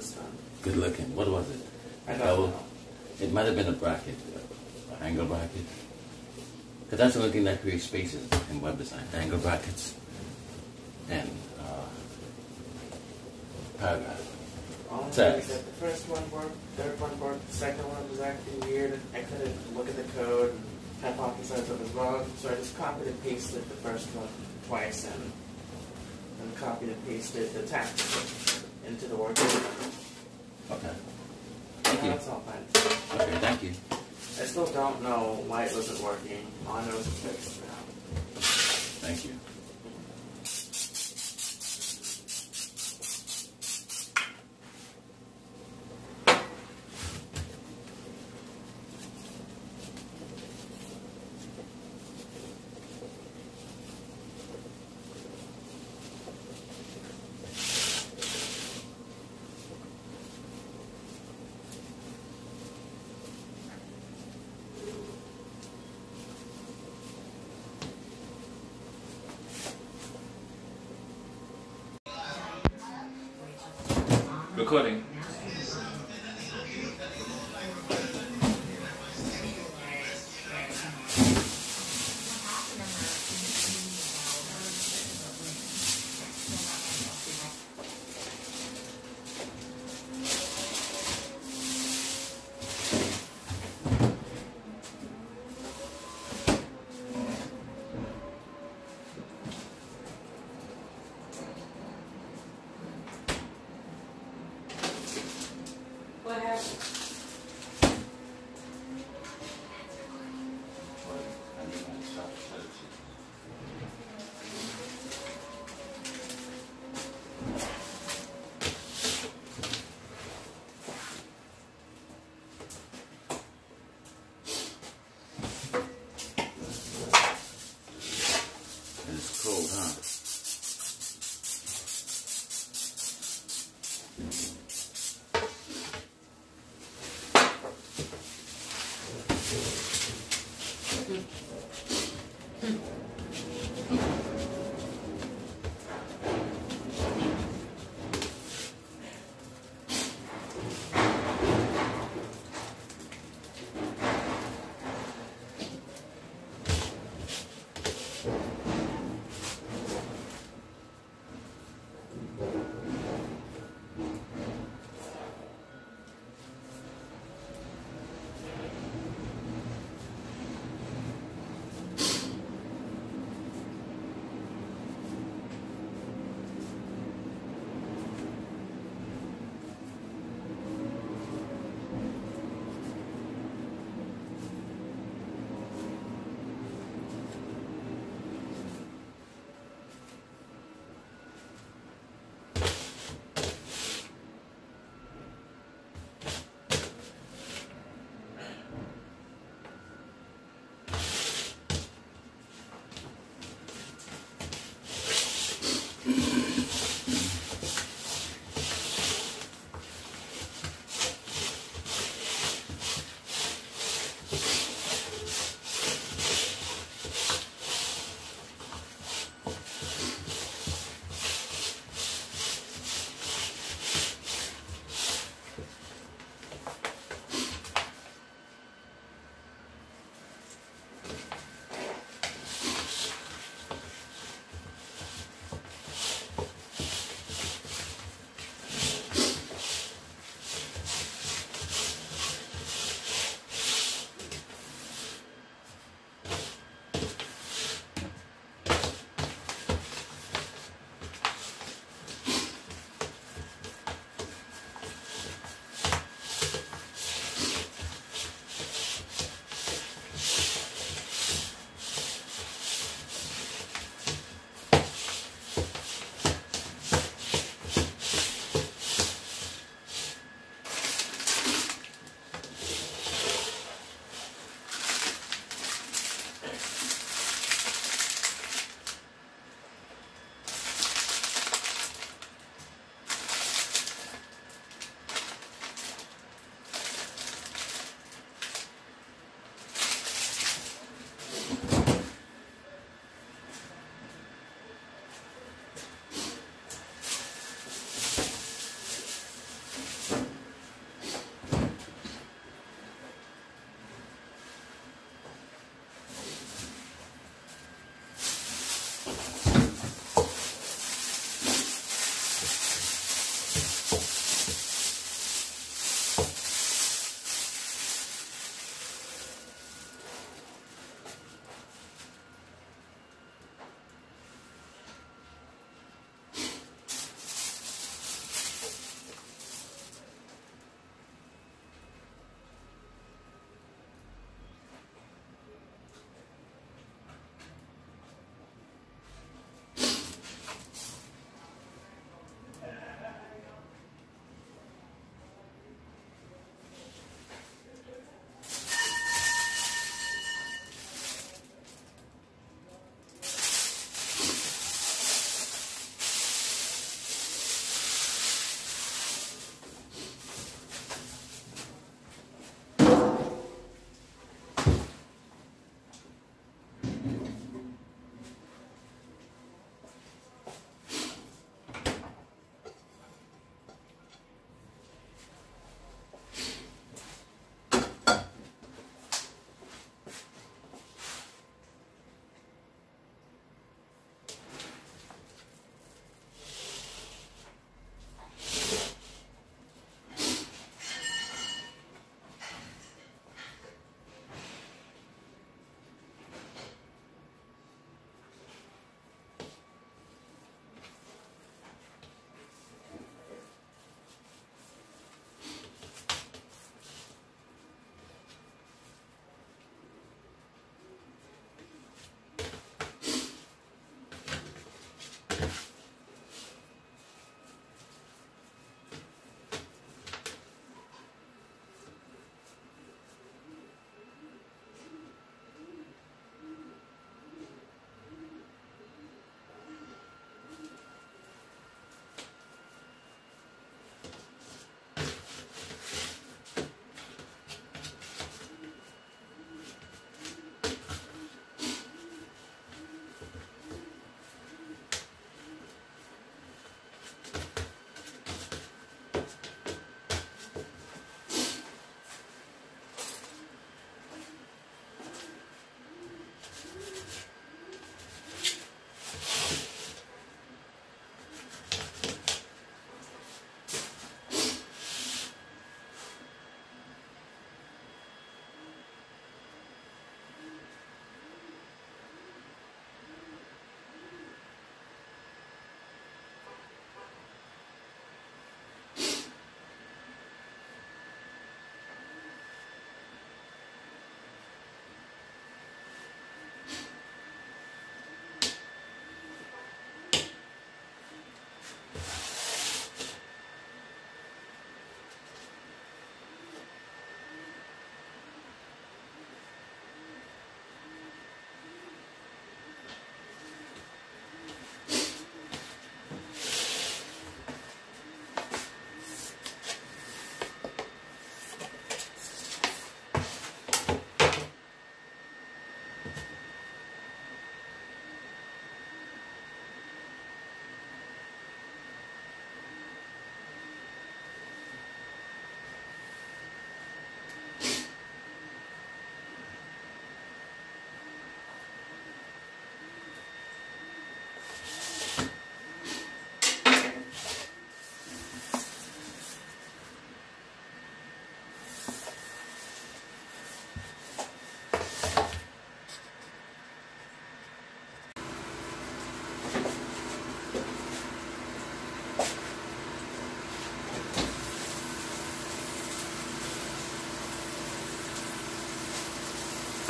was done. Good looking. What was it? I don't Double? know. It might have been a bracket, an angle bracket. Because that's the only thing that creates spaces in web design. Angle brackets and paragraph. All I Text. know is that the first one worked, third one worked, the second one was acting weird. I couldn't look at the code and hypothesize what was wrong, so I just copied and pasted the first one twice and copied and pasted the text into the workbook. Okay. Thank you. That's all fine. Okay, thank you. I still don't know why it wasn't working. All I know is it's fixed now. Thank you. Recording. What happened? It's cold, huh?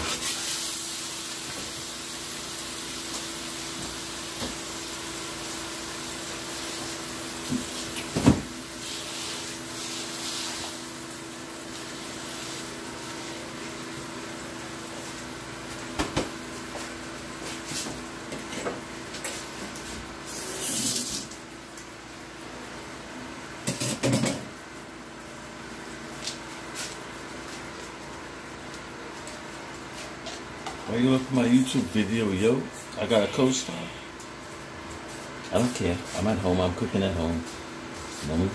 Why you look at my YouTube video, yo? I got a co-star. I don't care. I'm at home. I'm cooking at home. Mommy.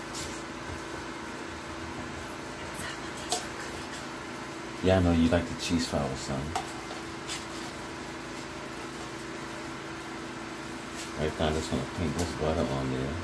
Yeah, I know you like the cheese fowls, son. Right now, I'm just gonna paint this butter on there.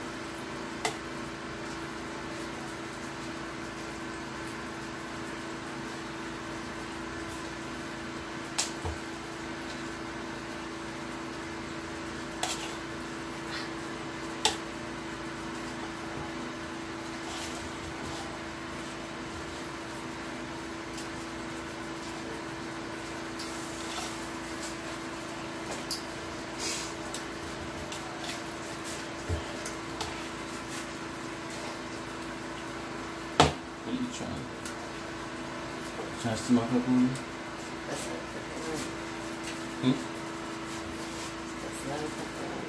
What are you trying? Trying to smoke up on me? That's not pepperoni. Hmm? That's not pepperoni.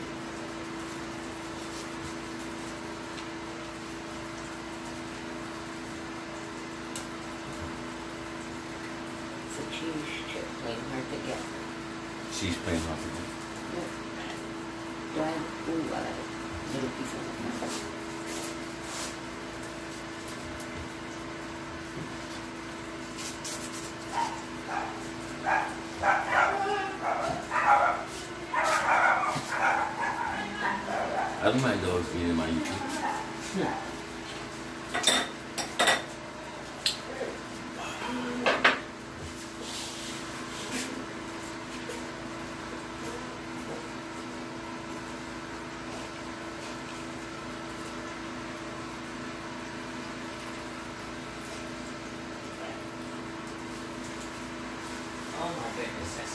It's a cheese chip playing hard to get. She's playing hard to get. Yep. Do I have, ooh, I have a little piece of it. I don't mind those being in my YouTube. Oh my goodness, that's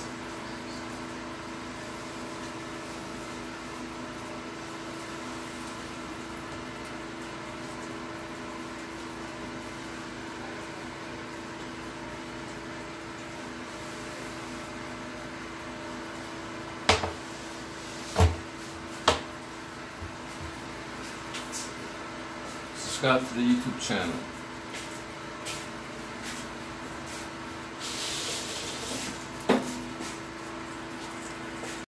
Subscribe to the YouTube channel.